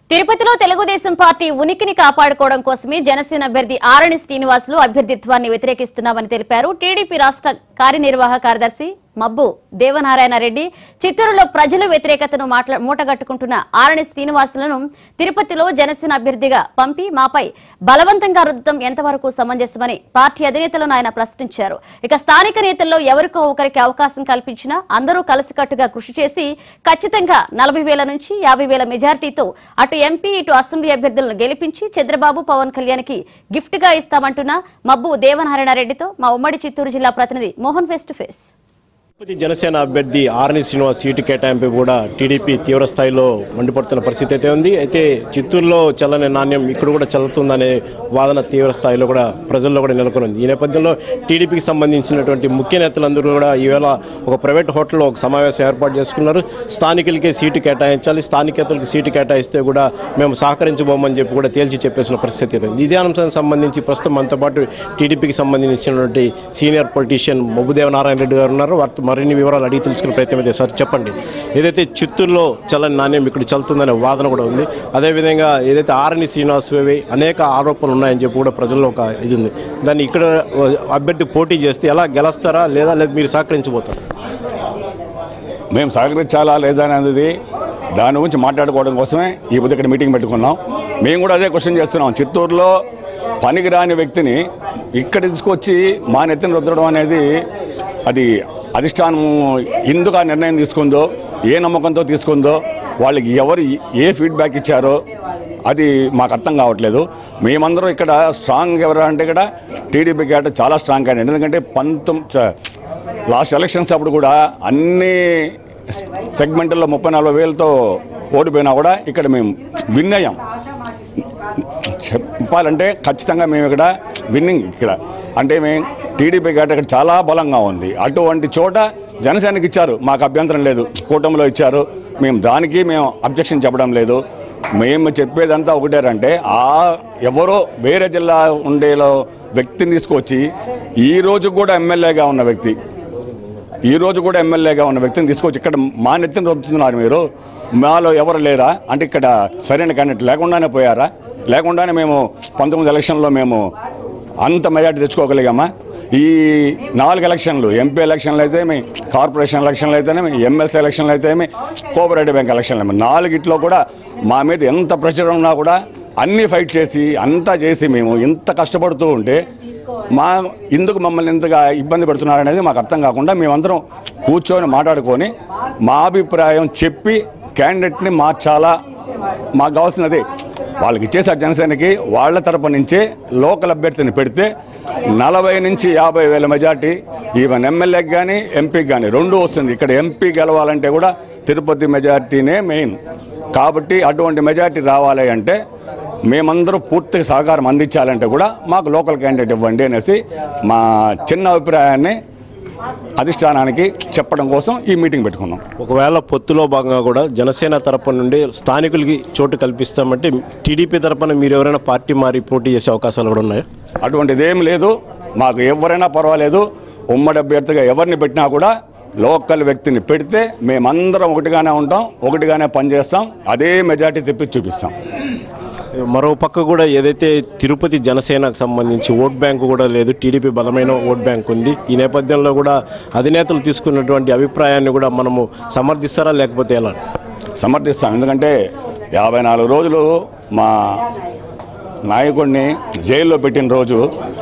తిరుపతిలో తెలుగుదేశం పార్టీ ఉనికిని కాపాడుకోవడం కోసమే జనసేన అభ్యర్థి ఆరణి శ్రీనివాసులు అభ్యర్థిత్వాన్ని వ్యతిరేకిస్తున్నామని తెలిపారు. టీడీపీ రాష్ట్ర కార్యనిర్వాహక కార్యదర్శి మబ్బు దేవనారాయణ రెడ్డి చిత్తూరులో ప్రజల వ్యతిరేకతను మూటగట్టుకుంటున్న ఆరణి శ్రీనివాసులను తిరుపతిలో జనసేన అభ్యర్థిగా పంపి మాపై బలవంతంగా రుద్దడం ఎంతవరకు సమంజసమని పార్టీ అధినేతలను ఆయన ప్రశ్నించారు. ఇక స్థానిక నేతల్లో ఎవరికో ఒకరికి అవకాశం కల్పించినా అందరూ కలిసికట్టుగా కృషి చేసి ఖచ్చితంగా 40,000 నుంచి 50,000 మెజార్టీతో అటు ఎంపీ ఇటు అసెంబ్లీ అభ్యర్థులను గెలిపించి చంద్రబాబు పవన్ కళ్యాణ్కి గిఫ్ట్ గా ఇస్తామంటున్న మబ్బు దేవనారాయణ రెడ్డితో మా ఉమ్మడి చిత్తూరు జిల్లా ప్రతినిధి Mohan face to face. Janasena అభ్యర్థి ఆరణి శ్రీనివాస్ సీటు కేటాయింపు కూడా టీడీపీ తీవ్ర స్థాయిలో మండిపడుతున్న పరిస్థితి అయితే ఉంది. అయితే చిత్తూరులో చల్లని నాణ్యం ఇక్కడ కూడా చల్లుతుందనే వాదన తీవ్ర స్థాయిలో కూడా ప్రజల్లో కూడా నెలకొని ఉంది. ఈ నేపథ్యంలో టీడీపీకి సంబంధించినటువంటి ముఖ్య నేతలందరూ కూడా ఈవేళ ఒక ప్రైవేట్ హోటల్లో ఒక సమావేశం ఏర్పాటు చేసుకున్నారు. స్థానికులకే సీటు కేటాయించాలి, స్థానికేతలకు సీటు కేటాయిస్తే కూడా మేము సహకరించబోమని చెప్పి కూడా తేల్చి చెప్పేసిన పరిస్థితి అయితే ఉంది. ఇదే అంశానికి సంబంధించి ప్రస్తుతం మనతో పాటు టీడీపీకి సంబంధించినటువంటి సీనియర్ పొలిటీషియన్ మబ్బుదేవ నారాయణ రెడ్డి గారు ఉన్నారు. వారితో మరిన్ని వివరాలు అడిగి తెలుసుకునే ప్రయత్నం అయితే. సార్ చెప్పండి, ఏదైతే చిత్తూరులో చల్లని నాణ్యం ఇక్కడ చల్లుతుందనే వాదన కూడా ఉంది, అదేవిధంగా ఏదైతే ఆరణి శ్రీనివాసవి అనేక ఆరోపణలు ఉన్నాయని చెప్పి కూడా ప్రజల్లో ఒక ఇది ఉంది. దాన్ని ఇక్కడ అభ్యర్థి పోటీ చేస్తే ఎలా గెలుస్తారా లేదా మీరు సహకరించబోతారా? మేము సహకరించాలా లేదా అనేది దాని గురించి మాట్లాడుకోవడం కోసమే ఈ పొద్దు ఇక్కడ మీటింగ్ పెట్టుకున్నాం. మేము కూడా అదే క్వశ్చన్ చేస్తున్నాం. చిత్తూరులో పనికిరాని వ్యక్తిని ఇక్కడ తీసుకొచ్చి మా నెత్తిని రుద్దడం అనేది అది అధిష్టానం ఎందుకు ఆ నిర్ణయం తీసుకుందో, ఏ నమ్మకంతో తీసుకుందో, వాళ్ళకి ఎవరు ఏ ఫీడ్బ్యాక్ ఇచ్చారో అది మాకు అర్థం కావట్లేదు. మేమందరం ఇక్కడ స్ట్రాంగ్ ఎవరు అంటే ఇక్కడ టీడీపీ క్యాడర్ చాలా స్ట్రాంగ్ క్యాండిడేట్. ఎందుకంటే లాస్ట్ ఎలక్షన్స్ అప్పుడు కూడా అన్ని సెగ్మెంట్లో 34,000తో ఓడిపోయినా కూడా ఇక్కడ మేము విన్ అయ్యాం. చెప్పాలంటే ఖచ్చితంగా మేము ఇక్కడ విన్నింగ్ ఇక్కడ అంటే మేము టీడీపీ క్యాడర్ ఇక్కడ చాలా బలంగా ఉంది. అటువంటి చోట జనసేనకి ఇచ్చారు, మాకు అభ్యంతరం లేదు. కూటమిలో ఇచ్చారు, మేము దానికి అబ్జెక్షన్ చెప్పడం లేదు. మేము చెప్పేదంతా ఒకటేరంటే ఎవరో వేరే జిల్లా ఉండేలో వ్యక్తిని తీసుకొచ్చి ఈరోజు కూడా ఎమ్మెల్యేగా ఉన్న వ్యక్తిని తీసుకొచ్చి ఇక్కడ మా నెత్తిని రుద్దుతున్నారు. మీరు మాలో ఎవరు లేరా అంటే ఇక్కడ సరైన క్యాండిడేట్ లేకుండానే పోయారా? లేకుండానే మేము 19 ఎలక్షన్లో మేము అంత మెజార్టీ తెచ్చుకోగలిగామా? ఈ 4 ఎలక్షన్లు, ఎంపీ ఎలక్షన్లు అయితేమి, కార్పొరేషన్ ఎలక్షన్లు అయితేనేమి, ఎమ్మెల్సీ ఎలక్షన్లు అయితేమి, కోఆపరేటివ్ బ్యాంక్ ఎలక్షన్లు, 4 కూడా మా మీద ఎంత ప్రెషర్ ఉన్నా కూడా అన్నీ ఫైట్ చేసి అంతా చేసి మేము ఇంత కష్టపడుతూ ఉంటే ఎందుకు మమ్మల్ని ఇంతగా ఇబ్బంది పెడుతున్నారనేది మాకు అర్థం కాకుండా మేమందరం కూర్చొని మాట్లాడుకొని మా అభిప్రాయం చెప్పి క్యాండిడేట్ని మార్చాలా, మాకు కావాల్సినది వాళ్ళకి ఇచ్చేసారు. జనసేనకి వాళ్ళ తరపు నుంచే లోకల్ అభ్యర్థిని పెడితే 40,000 నుంచి 50,000 మెజార్టీ ఈవెన్ ఎమ్మెల్యేకి కానీ ఎంపీకి కానీ 2 వస్తుంది. ఇక్కడ ఎంపీ గెలవాలంటే కూడా తిరుపతి మెజార్టీనే మెయిన్. కాబట్టి అటువంటి మెజార్టీ రావాలి అంటే మేమందరూ పూర్తిగా సహకారం అందించాలంటే కూడా మాకు లోకల్ క్యాండిడేట్ ఇవ్వండి అనేసి మా చిన్న అభిప్రాయాన్ని అధిష్టానానికి చెప్పడం కోసం ఈ మీటింగ్ పెట్టుకున్నాం. ఒకవేళ పొత్తులో భాగంగా కూడా జనసేన తరపు నుండి స్థానికులకి చోటు కల్పిస్తామంటే టీడీపీ తరపున మీరు ఎవరైనా పార్టీ మారి పోటీ చేసే అవకాశాలు కూడా ఉన్నాయా? అటువంటిది ఏం లేదు. మాకు ఎవరైనా పర్వాలేదు. ఉమ్మడి అభ్యర్థిగా ఎవరిని పెట్టినా కూడా లోకల్ వ్యక్తిని పెడితే మేమందరం ఒకటిగానే ఉంటాం, ఒకటిగానే పనిచేస్తాం, అదే మెజార్టీ తెప్పి చూపిస్తాం. మరో పక్క కూడా ఏదైతే తిరుపతి జనసేనకు సంబంధించి ఓట్ బ్యాంకు కూడా లేదు, టీడీపీ బలమైన ఓట్ బ్యాంక్ ఉంది. ఈ నేపథ్యంలో కూడా అధినేతలు తీసుకున్నటువంటి అభిప్రాయాన్ని కూడా మనము సమర్థిస్తారా లేకపోతే ఎలా? సమర్థిస్తాం. ఎందుకంటే 54 రోజులు మా నాయకుడిని జైల్లో పెట్టిన రోజు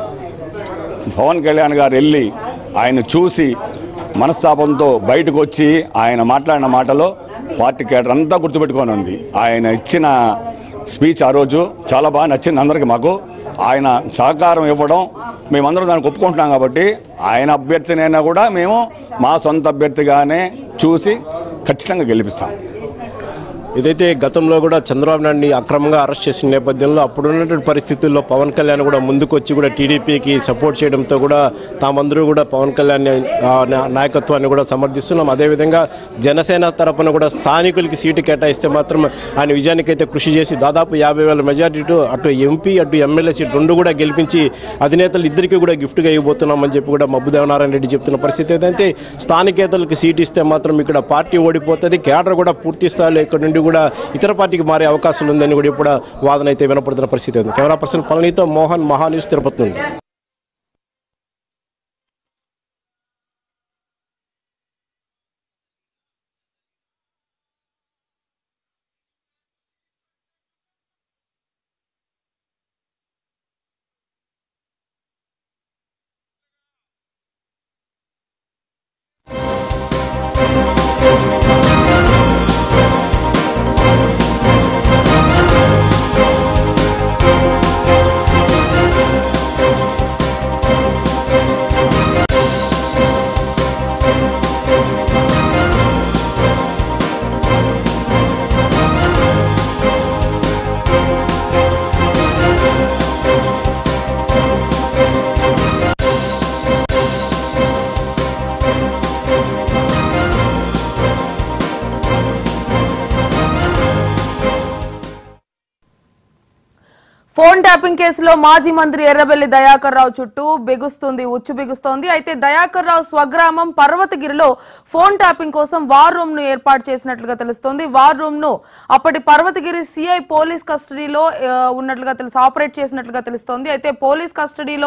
పవన్ కళ్యాణ్ గారు వెళ్ళి ఆయన చూసి మనస్తాపంతో బయటకు వచ్చి ఆయన మాట్లాడిన మాటలో పార్టీ కేడర్ అంతా గుర్తుపెట్టుకొని ఉంది. ఆయన ఇచ్చిన స్పీచ్ ఆ రోజు చాలా బాగా నచ్చింది అందరికీ. మాకు ఆయన సహకారం ఇవ్వడం మేమందరం దానికి ఒప్పుకుంటున్నాం. కాబట్టి ఆయన అభ్యర్థినైనా కూడా మేము మా సొంత అభ్యర్థిగానే చూసి ఖచ్చితంగా గెలిపిస్తాం. ఏదైతే గతంలో కూడా చంద్రబాబు నాయుడిని అక్రమంగా అరెస్ట్ చేసిన నేపథ్యంలో అప్పుడున్నటువంటి పరిస్థితుల్లో పవన్ కళ్యాణ్ కూడా ముందుకొచ్చి కూడా టీడీపీకి సపోర్ట్ చేయడంతో కూడా తామందరూ కూడా పవన్ కళ్యాణ్ నాయకత్వాన్ని కూడా సమర్థిస్తున్నాం. అదేవిధంగా జనసేన తరపున కూడా స్థానికులకి సీటు కేటాయిస్తే మాత్రం ఆయన విజయానికైతే కృషి చేసి దాదాపు 50,000 మెజార్టీతో అటు ఎంపీ అటు ఎమ్మెల్యే సీటు 2 కూడా గెలిపించి అధినేతలు ఇద్దరికీ కూడా గిఫ్ట్గా ఇవ్వబోతున్నామని చెప్పి కూడా మబ్బు దేవనారాయణ రెడ్డి చెప్తున్న పరిస్థితి. అయితే స్థానికేతలకు సీటు ఇస్తే మాత్రం ఇక్కడ పార్టీ ఓడిపోతుంది, కేడర్ కూడా పూర్తి స్థాయిలో ఇక్కడ నుండి కూడా ఇతర పార్టీకి మారే అవకాశాలు ఉందని కూడా ఇప్పుడు వాదన అయితే వినపడుతున్న పరిస్థితి ఉంది. కెమెరా పర్సన్ పళనితో మోహన్, మహా న్యూస్, తిరుపతి నుండి. ఫోన్ ట్యాపింగ్ కేసులో మాజీ మంత్రి ఎర్రబెల్లి దయాకర్ రావు చుట్టూ ఉచ్చు బిగుస్తోంది. అయితే దయాకర్ రావు స్వగ్రామం పర్వతగిరిలో ఫోన్ ట్యాపింగ్ కోసం వార్ రూమ్ ను ఏర్పాటు చేసినట్లుగా తెలుస్తోంది. వార్ రూమ్ ను అప్పటి పర్వతగిరి సిఐ పోలీస్ కస్టడీలో ఉన్నట్లుగా ఆపరేట్ చేసినట్లుగా తెలుస్తోంది. అయితే పోలీస్ కస్టడీలో